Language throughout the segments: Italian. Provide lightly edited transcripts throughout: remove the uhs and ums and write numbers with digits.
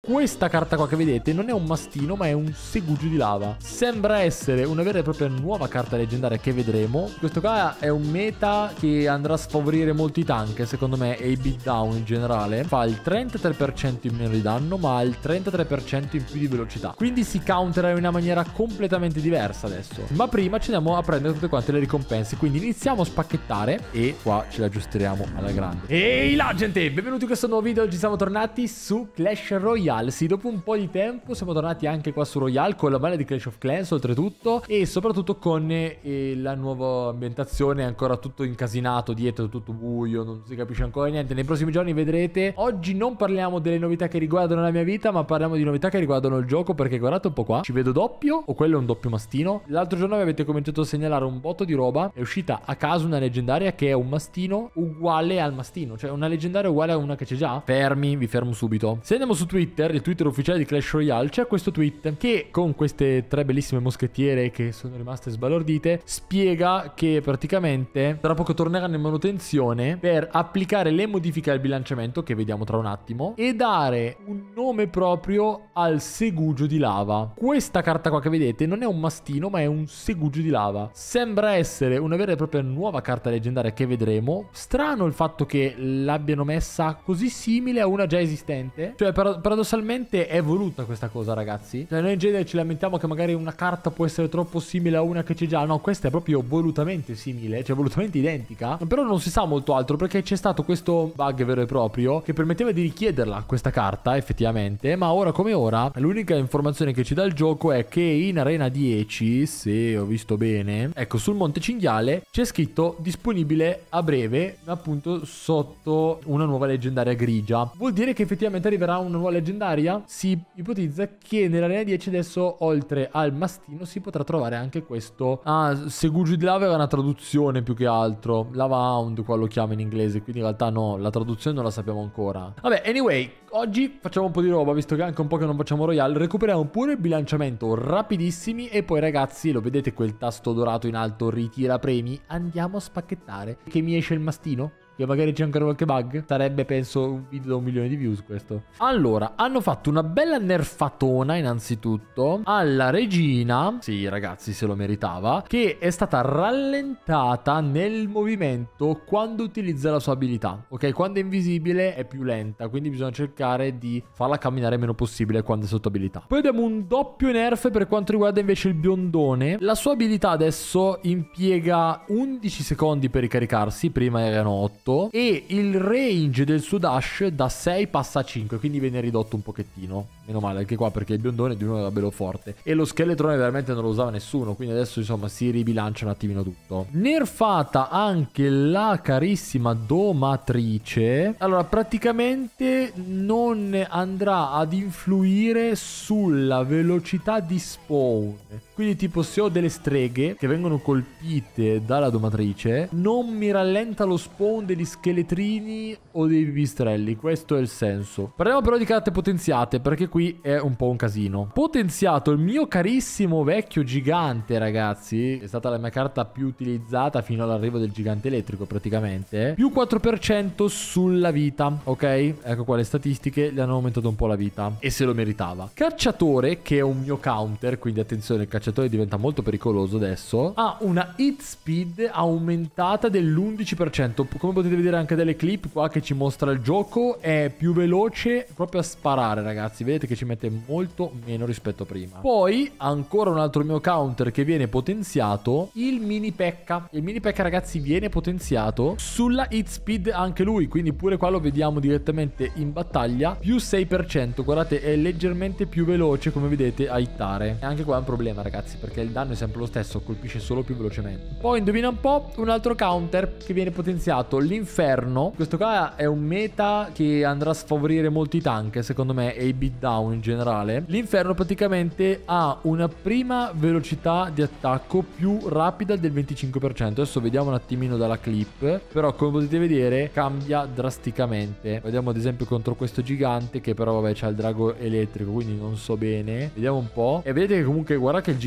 Questa carta qua che vedete non è un mastino, ma è un segugio di lava. Sembra essere una vera e propria nuova carta leggendaria che vedremo. Questo qua è un meta che andrà a sfavorire molti tank, secondo me, e i beatdown in generale. Fa il 33% in meno di danno, ma il 33% in più di velocità. Quindi si countera in una maniera completamente diversa adesso. Ma prima ci andiamo a prendere tutte quante le ricompense. Quindi iniziamo a spacchettare e qua ce la aggiusteremo alla grande. Ehi là gente, benvenuti in questo nuovo video. Oggi siamo tornati su Clash Royale. Sì, dopo un po' di tempo siamo tornati anche qua su Royale con la bella di Clash of Clans oltretutto, e soprattutto con la nuova ambientazione, ancora tutto incasinato dietro, tutto buio, non si capisce ancora niente. Nei prossimi giorni vedrete. Oggi non parliamo delle novità che riguardano la mia vita, ma parliamo di novità che riguardano il gioco, perché guardate un po' qua, ci vedo doppio, o quello è un doppio mastino. L'altro giorno mi avete cominciato a segnalare un botto di roba. È uscita a caso una leggendaria che è un mastino uguale al mastino, cioè una leggendaria uguale a una che c'è già. Fermi, vi fermo subito. Se andiamo su Twitter, il Twitter ufficiale di Clash Royale, c'è questo tweet che con queste tre bellissime moschettiere che sono rimaste sbalordite spiega che praticamente tra poco torneranno in manutenzione per applicare le modifiche al bilanciamento che vediamo tra un attimo e dare un nome proprio al segugio di lava. Questa carta qua che vedete non è un mastino, ma è un segugio di lava. Sembra essere una vera e propria nuova carta leggendaria che vedremo. Strano il fatto che l'abbiano messa così simile a una già esistente, cioè paradossalmente è voluta questa cosa, ragazzi. Cioè noi in genere ci lamentiamo che magari una carta può essere troppo simile a una che c'è già. No, questa è proprio volutamente simile, cioè volutamente identica. Però non si sa molto altro, perché c'è stato questo bug vero e proprio che permetteva di richiederla questa carta effettivamente. Ma ora come ora l'unica informazione che ci dà il gioco è che in Arena 10, se ho visto bene, ecco, sul Monte Cinghiale c'è scritto disponibile a breve, appunto sotto una nuova leggendaria grigia. Vuol dire che effettivamente arriverà una nuova leggendaria? Si ipotizza che nell'Arena 10 adesso, oltre al mastino, si potrà trovare anche questo. Segugio di lava è una traduzione più che altro. Lava Hound qua lo chiama in inglese, quindi in realtà no, la traduzione non la sappiamo ancora. Vabbè, anyway, oggi facciamo un po' di roba, visto che anche un po' che non facciamo Royale. Recuperiamo pure il bilanciamento rapidissimi e poi, ragazzi, lo vedete quel tasto dorato in alto, ritira premi? Andiamo a spacchettare. Che mi esce il mastino? Che magari c'è ancora qualche bug. Sarebbe, penso, un video da 1 milione di views questo. Allora, hanno fatto una bella nerfatona innanzitutto alla regina. Sì, ragazzi, se lo meritava. Che è stata rallentata nel movimento quando utilizza la sua abilità. Ok, quando è invisibile è più lenta, quindi bisogna cercare di farla camminare meno possibile quando è sotto abilità. Poi abbiamo un doppio nerf per quanto riguarda invece il biondone. La sua abilità adesso impiega 11 secondi per ricaricarsi, prima erano 8. E il range del suo dash da 6 passa a 5, quindi viene ridotto un pochettino. Meno male anche qua, perché il biondone di uno era bello forte e lo scheletrone veramente non lo usava nessuno, quindi adesso insomma si ribilancia un attimino tutto. Nerfata anche la carissima domatrice. Allora, praticamente non andrà ad influire sulla velocità di spawn. Quindi tipo, se ho delle streghe che vengono colpite dalla domatrice, non mi rallenta lo spawn degli scheletrini o dei pipistrelli. Questo è il senso. Parliamo però di carte potenziate, perché qui è un po' un casino. Potenziato il mio carissimo vecchio gigante, ragazzi. È stata la mia carta più utilizzata fino all'arrivo del gigante elettrico praticamente. Più 4% sulla vita, ok? Ecco qua le statistiche, gli hanno aumentato un po' la vita e se lo meritava. Cacciatore, che è un mio counter, quindi attenzione, il cacciatore diventa molto pericoloso adesso. Ha una hit speed aumentata dell'11%. Come potete vedere anche dalle clip qua che ci mostra il gioco, è più veloce proprio a sparare, ragazzi. Vedete che ci mette molto meno rispetto a prima. Poi ancora un altro mio counter che viene potenziato, il mini P.E.K.K.A. Il mini P.E.K.K.A, ragazzi, viene potenziato sulla hit speed anche lui, quindi pure qua lo vediamo direttamente in battaglia. Più 6%, guardate, è leggermente più veloce, come vedete, a hittare. E anche qua è un problema, ragazzi, perché il danno è sempre lo stesso, colpisce solo più velocemente. Poi indovina un po', un altro counter che viene potenziato, l'inferno. Questo qua è un meta che andrà a sfavorire molti tank, secondo me, e i beatdown in generale. L'inferno praticamente ha una prima velocità di attacco più rapida del 25%. Adesso vediamo un attimino dalla clip, però come potete vedere cambia drasticamente. Vediamo ad esempio contro questo gigante, che però vabbè c'ha il drago elettrico, quindi non so bene. Vediamo un po'. E vedete che comunque, guarda che il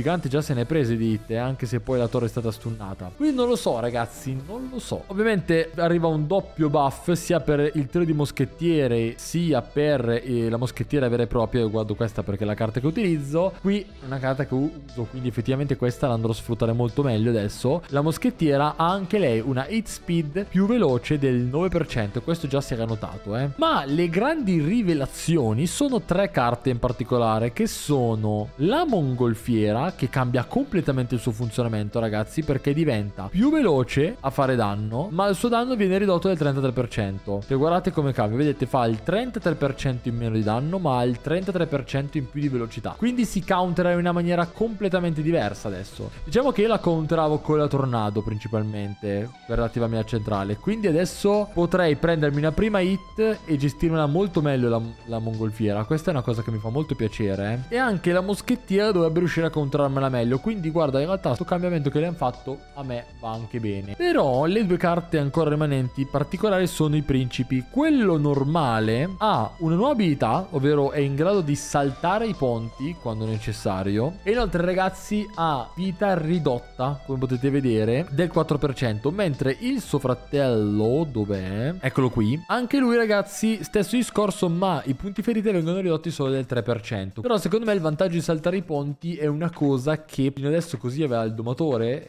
gigante già se ne è prese di hit, anche se poi la torre è stata stunnata. Quindi non lo so ragazzi, non lo so. Ovviamente arriva un doppio buff sia per il trio di moschettiere sia per la moschettiera vera e propria. Io guardo questa perché è la carta che utilizzo. Qui è una carta che uso, quindi effettivamente questa la andrò a sfruttare molto meglio adesso. La moschettiera ha anche lei una hit speed più veloce del 9%, questo già si era notato, Ma le grandi rivelazioni sono 3 carte in particolare, che sono la mongolfiera, che cambia completamente il suo funzionamento ragazzi, perché diventa più veloce a fare danno, ma il suo danno viene ridotto del 33%. Se guardate come cambia, vedete, fa il 33% in meno di danno, ma ha il 33% in più di velocità. Quindi si countera in una maniera completamente diversa adesso. Diciamo che io la counteravo con la tornado principalmente per attivarmi la centrale, quindi adesso potrei prendermi una prima hit e gestirmela molto meglio la mongolfiera. Questa è una cosa che mi fa molto piacere, E anche la moschettiera dovrebbe riuscire a counterarmela meglio. Quindi guarda, in realtà sto cambiamento che le hanno fatto a me va anche bene. Però le 2 carte ancora rimanenti particolari sono i principi. Quello normale ha una nuova abilità, ovvero è in grado di saltare i ponti quando necessario, e inoltre ragazzi ha vita ridotta, come potete vedere, del 4%, mentre il suo fratello, dov'è? Eccolo qui. Anche lui ragazzi, stesso discorso, ma i punti ferite vengono ridotti solo del 3%. Però secondo me il vantaggio di saltare i ponti è una cosa che fino adesso così aveva il domatore,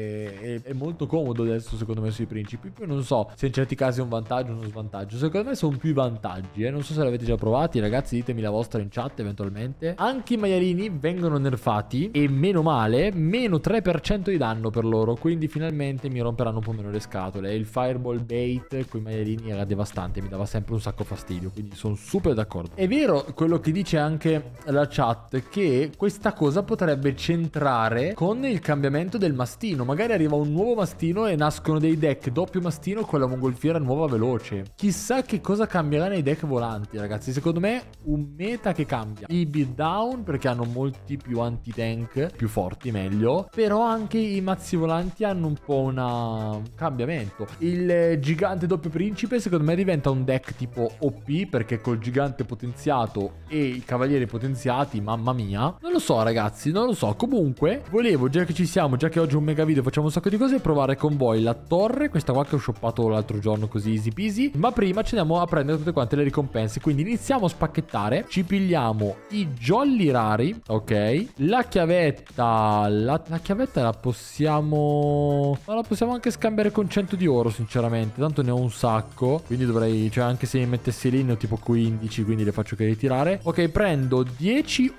e è molto comodo adesso secondo me sui principi. Poi non so se in certi casi è un vantaggio o uno svantaggio. Secondo me sono più i vantaggi, Non so se l'avete già provati ragazzi, ditemi la vostra in chat eventualmente. Anche i maialini vengono nerfati, e meno male, meno 3% di danno per loro, quindi finalmente mi romperanno un po' meno le scatole. Il fireball bait con i maialini era devastante, mi dava sempre un sacco fastidio, quindi sono super d'accordo. È vero quello che dice anche la chat, che questa cosa potrebbe centrare con il cambiamento del mastino. Magari arriva un nuovo mastino e nascono dei deck doppio mastino con la mongolfiera nuova veloce. Chissà che cosa cambierà nei deck volanti ragazzi. Secondo me un meta che cambia. I beat down perché hanno molti più anti-tank, più forti meglio, però anche i mazzi volanti hanno un po' un cambiamento. Il gigante doppio principe secondo me diventa un deck tipo OP, perché col gigante potenziato e i cavalieri potenziati, mamma mia. Non lo so ragazzi, non lo so. Comunque volevo, già che ci siamo, già che oggi è un mega video, facciamo un sacco di cose, provare con voi la torre, questa qua che ho shoppato l'altro giorno così easy peasy. Ma prima ci andiamo a prendere tutte quante le ricompense, quindi iniziamo a spacchettare. Ci pigliamo i jolly rari, ok. La chiavetta, la chiavetta la possiamo, ma la possiamo anche scambiare con 100 di oro sinceramente, tanto ne ho un sacco, quindi dovrei, cioè anche se mi mettessi lì ne ho tipo 15, quindi le faccio che ritirare. Ok, prendo 10.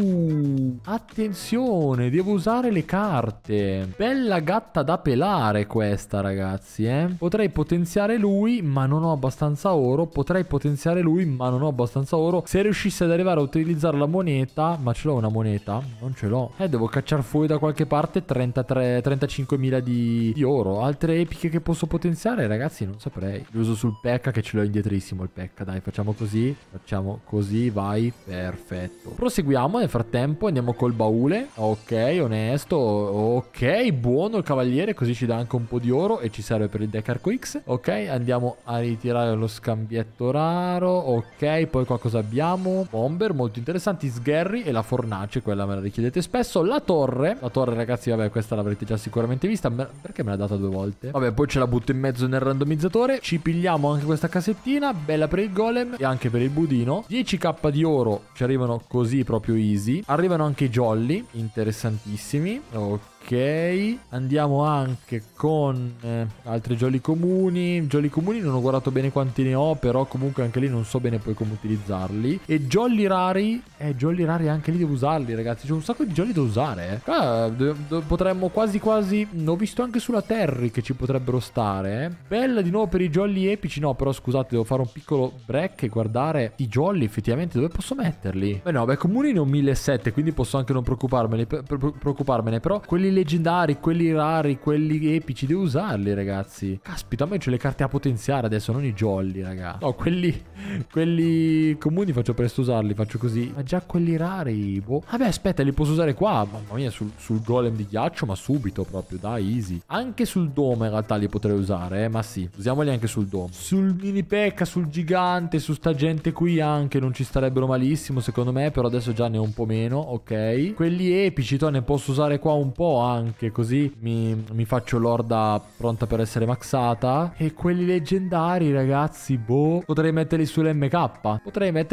Attenzione, devo usare le carte. Bella gatta da pelare questa ragazzi, Potrei potenziare lui ma non ho abbastanza oro. Potrei potenziare lui ma non ho abbastanza oro. Se riuscissi ad arrivare a utilizzare la moneta, ma ce l'ho una moneta? Non ce l'ho. Devo cacciare fuori da qualche parte 35.000 di oro. Altre epiche che posso potenziare ragazzi non saprei. Li uso sul P.E.K.K.A che ce l'ho indietrissimo il P.E.K.K.A. Dai, facciamo così, vai, perfetto. Proseguiamo nel frattempo, andiamo col baule. Ok, onesto. Ok, buono il cavaliere, così ci dà anche un po' di oro e ci serve per il deck Arco X. Ok, andiamo a ritirare lo scambietto raro. Ok, poi qua cosa abbiamo? Bomber, molto interessanti. Sgherri e la fornace, quella me la richiedete spesso. La torre ragazzi, vabbè, questa l'avrete già sicuramente vista. Perché me l'ha data 2 volte? Vabbè, poi ce la butto in mezzo nel randomizzatore. Ci pigliamo anche questa cassettina, bella per il golem e anche per il budino. 10k di oro ci arrivano così proprio easy. Arrivano anche i jolly, interessantissimi. Ok, andiamo anche con altri jolly comuni. Jolly comuni non ho guardato bene quanti ne ho, però comunque anche lì non so bene poi come utilizzarli. E jolly rari, anche lì devo usarli ragazzi. C'è un sacco di jolly da usare. Potremmo quasi, ho visto anche sulla Terry che ci potrebbero stare. Bella di nuovo per i jolly epici. No, però scusate, devo fare un piccolo break e guardare i jolly effettivamente dove posso metterli. Beh no, comuni ne ho 1.700, quindi posso anche non preoccuparmene. Però quelli quelli leggendari, quelli rari, quelli epici, devo usarli, ragazzi. Caspita, a me c'ho le carte a potenziare adesso, non i jolly, raga. No, quelli comuni faccio presto usarli, faccio così. Ma già quelli rari, boh. Vabbè, aspetta, li posso usare qua. Mamma mia, sul golem di ghiaccio, ma subito proprio, dai, easy. Anche sul dome in realtà li potrei usare, ma sì, usiamoli anche sul dome. Sul mini pecca, sul gigante, su sta gente qui anche non ci starebbero malissimo, secondo me, però adesso già ne ho un po' meno, ok. Quelli epici, ne posso usare qua un po' anche, così mi faccio l'orda pronta per essere maxata. E quelli leggendari, ragazzi, boh, potrei metterli sull'MK.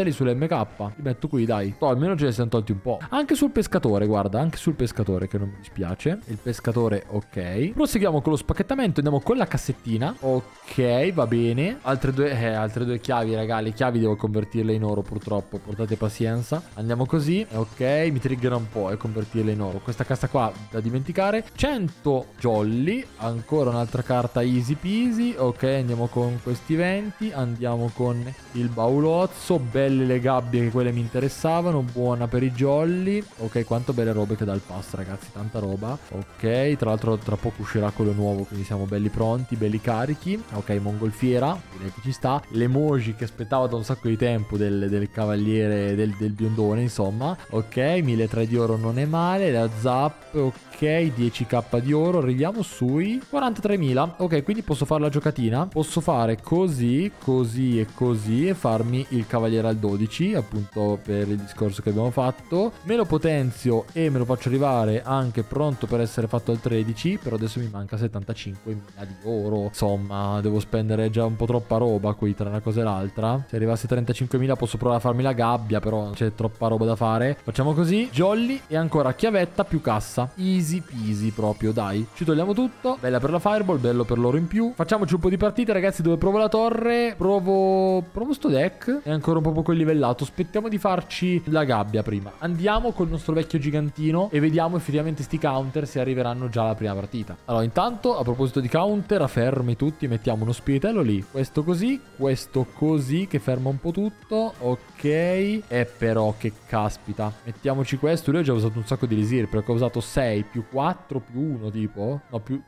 Li metto qui, dai. Almeno ce ne siamo tolti un po'. Anche sul pescatore, guarda, anche sul pescatore, che non mi dispiace. Il pescatore, ok. Proseguiamo con lo spacchettamento, andiamo con la cassettina. Ok, va bene. Altre due chiavi, raga. Le chiavi devo convertirle in oro, purtroppo. Portate pazienza. Andiamo così. Ok, mi triggera un po' convertirle in oro. Questa cassa qua da dimenticare. 100 jolly. Ancora un'altra carta easy peasy. Ok, andiamo con questi 20. Andiamo con il baulozzo. Belle le gabbie, che quelle mi interessavano. Buona per i jolly. Ok, quanto belle robe che dà il pass, ragazzi. Tanta roba. Ok, tra l'altro tra poco uscirà quello nuovo, quindi siamo belli pronti, belli carichi. Ok, mongolfiera, direi che ci sta. L'emoji che aspettavo da un sacco di tempo del cavaliere, del biondone, insomma. Ok, 1300 di oro non è male. La zap, ok, 10k di oro. Arriviamo sui 43.000. Ok, quindi posso fare la giocatina. Posso fare così, così e così e farmi il cavaliere al 12, appunto per il discorso che abbiamo fatto. Me lo potenzio e me lo faccio arrivare anche pronto per essere fatto al 13, però adesso mi manca 75.000 di oro. Insomma, devo spendere già un po' troppa roba qui tra una cosa e l'altra. Se arrivasse a 35.000 posso provare a farmi la gabbia, però c'è troppa roba da fare. Facciamo così, jolly e ancora chiavetta più cassa. Easy peasy proprio, dai. Ci togliamo tutto. Bella per la fireball, bello per l'oro in più. Facciamoci un po' di partite, ragazzi, dove provo la torre. Provo sto deck. È ancora un po' poco livellato. Aspettiamo di farci la gabbia prima. Andiamo col nostro vecchio gigantino e vediamo effettivamente sti counter se arriveranno già alla prima partita. Allora, intanto, a proposito di counter, fermi tutti, mettiamo uno spiritello lì. Questo così, che ferma un po' tutto. Ok. E però, che caspita. Mettiamoci questo. Lui ha già usato un sacco di elisir, perché ho usato 6 più 4 più 1, tipo. No, più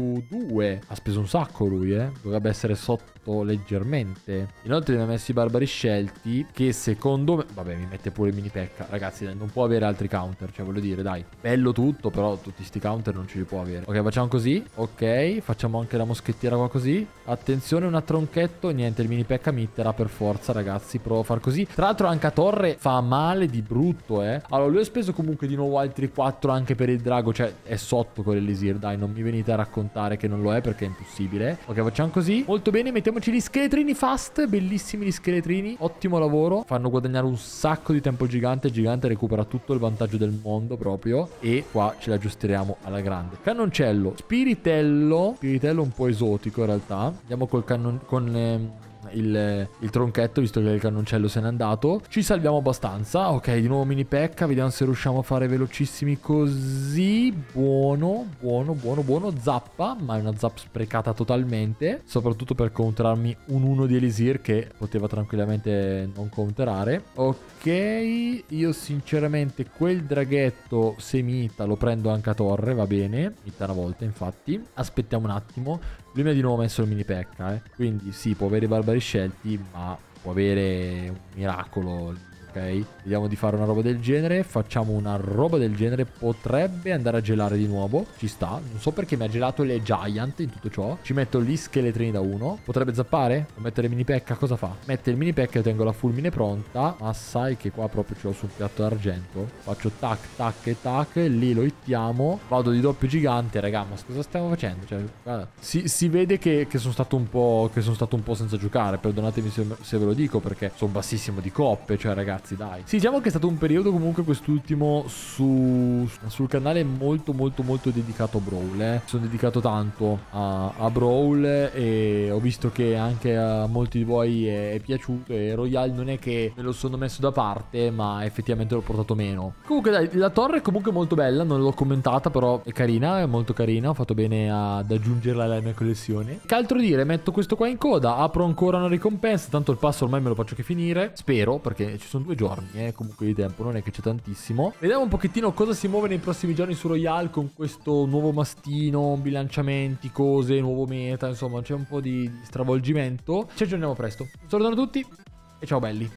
2. Ha speso un sacco lui, dovrebbe essere sotto leggermente. Inoltre mi ha messo i barbari scelti, che secondo me, vabbè, mi mette pure il mini pecca. Ragazzi, non può avere altri counter, cioè voglio dire, dai, bello tutto, però tutti sti counter non ce li può avere. Ok, facciamo così. Ok, facciamo anche la moschettiera qua così. Attenzione, una tronchetto. Niente, il mini pecca mitterà per forza, ragazzi. Provo a far così. Tra l'altro anche a torre fa male di brutto, Allora, lui ha speso comunque di nuovo altri 4 anche per il drago, cioè è sotto con l'elisir. Dai, non mi venite a raccontare che non lo è, perché è impossibile. Ok, facciamo così. Molto bene, mettiamoci gli scheletrini fast. Bellissimi gli scheletrini. Ottimo lavoro. Fanno guadagnare un sacco di tempo gigante. Il gigante recupera tutto il vantaggio del mondo proprio. E qua ce la aggiusteremo alla grande. Cannoncello. Spiritello un po' esotico in realtà. Andiamo con il tronchetto, visto che il cannoncello se n'è andato. Ci salviamo abbastanza. Ok, di nuovo mini pecca. Vediamo se riusciamo a fare velocissimi così. Buono. Zappa, ma è una zap sprecata totalmente, soprattutto per counterarmi un 1 di elisir che poteva tranquillamente non counterare. Ok, io sinceramente quel draghetto semita lo prendo anche a torre, va bene. Mita una volta, infatti. Aspettiamo un attimo. Lui mi ha di nuovo messo il mini pecca, quindi sì, può avere i barbari scelti, ma può avere un miracolo. Ok, vediamo di fare una roba del genere. Facciamo una roba del genere. Potrebbe andare a gelare di nuovo. Ci sta. Non so perché mi ha gelato le giant in tutto ciò. Ci metto gli scheletrini da 1. Potrebbe zappare? O mettere mini pecca? Cosa fa? Mette il mini pecca e tengo la fulmine pronta. Ma sai che qua proprio ce l'ho sul piatto d'argento. Faccio tac, tac e tac. Lì lo hittiamo. Vado di doppio gigante, raga. Ma cosa stiamo facendo? Cioè, guarda, si vede che sono stato un po' senza giocare. Perdonatemi se ve lo dico, perché sono bassissimo di coppe. Cioè, ragazzi, dai. Sì, diciamo che è stato un periodo comunque quest'ultimo sul canale molto dedicato a Brawl, Sono dedicato tanto a Brawl e ho visto che anche a molti di voi è piaciuto, e Royale non è che me lo sono messo da parte, ma effettivamente l'ho portato meno. Comunque dai, la torre è comunque molto bella, non l'ho commentata, però è carina, è molto carina, ho fatto bene ad aggiungerla alla mia collezione. Che altro dire? Metto questo qua in coda, apro ancora una ricompensa, tanto il passo ormai me lo faccio che finire, spero, perché ci sono 2 2 giorni, comunque di tempo, non è che c'è tantissimo. Vediamo un pochettino cosa si muove nei prossimi giorni su Royale con questo nuovo mastino, bilanciamenti, cose, nuovo meta, insomma c'è un po' di stravolgimento. Ci aggiorniamo presto. Un saluto a tutti e ciao belli.